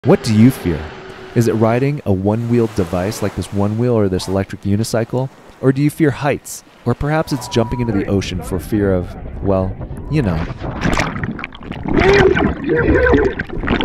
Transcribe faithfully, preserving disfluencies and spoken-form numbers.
What do you fear? Is it riding a one-wheeled device like this one wheel or this electric unicycle? Or do you fear heights? Or perhaps it's jumping into the ocean for fear of, well, you know.